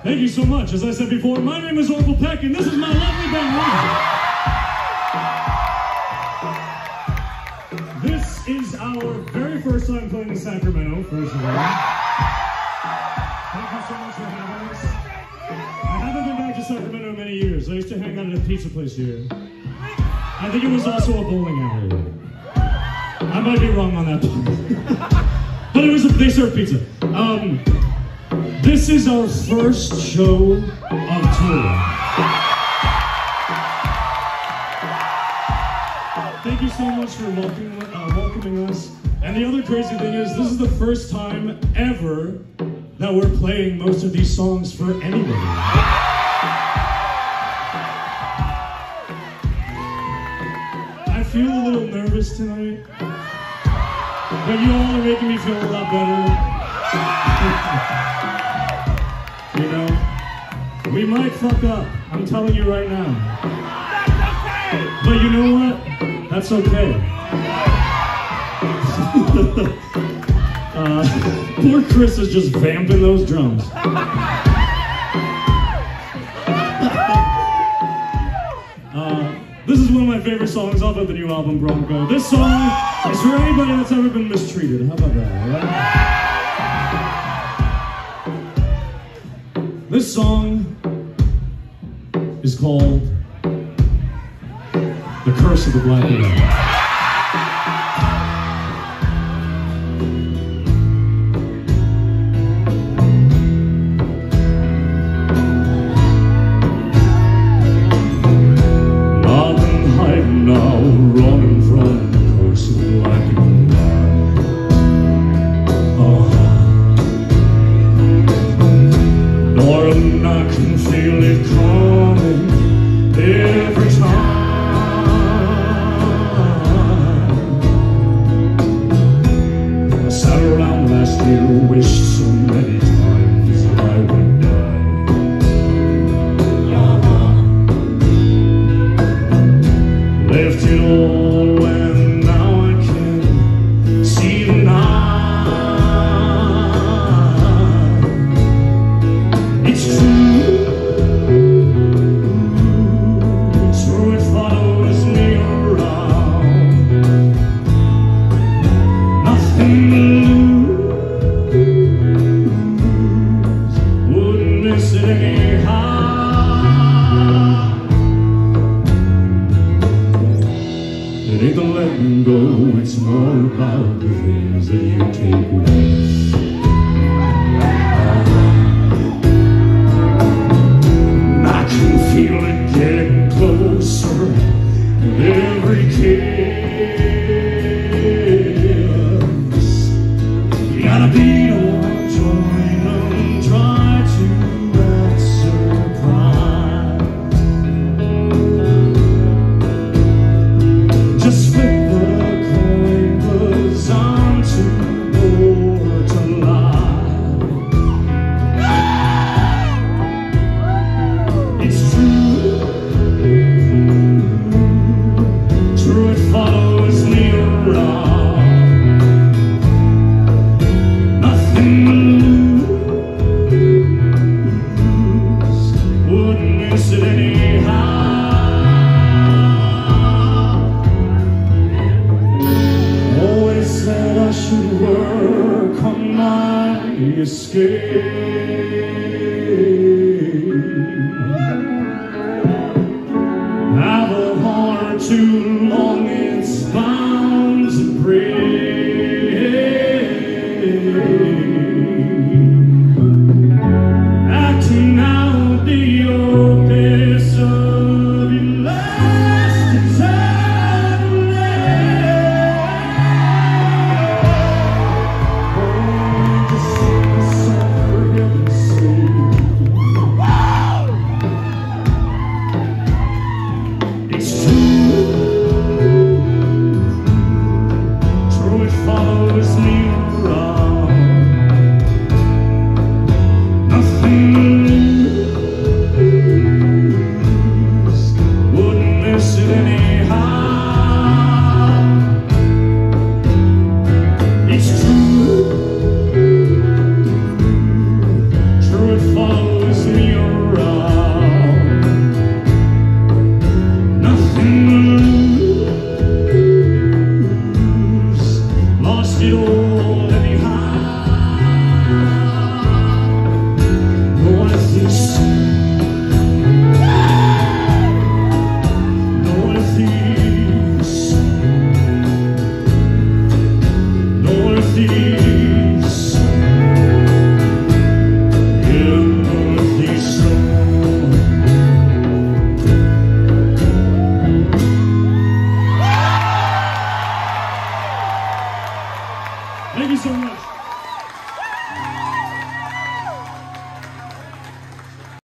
Thank you so much. As I said before, my name is Orville Peck, and this is my lovely band. This is our very first time playing in Sacramento, first of all. Thank you so much for having us. I haven't been back to Sacramento in many years. I used to hang out at a pizza place here. I think it was also a bowling alley. I might be wrong on that part. But it was they served pizza. This is our first show of tour. Thank you so much for welcoming us. And the other crazy thing is, this is the first time ever that we're playing most of these songs for anybody. I feel a little nervous tonight, but you all are making me feel a lot better. You know, we might fuck up, I'm telling you right now. But you know what? That's okay. Poor Chris is just vamping those drums. This is one of my favorite songs off of the new album, Bronco. This song is for anybody that's ever been mistreated. How about that, alright? This song is called The Curse of the Black Widow. Follows me around. cold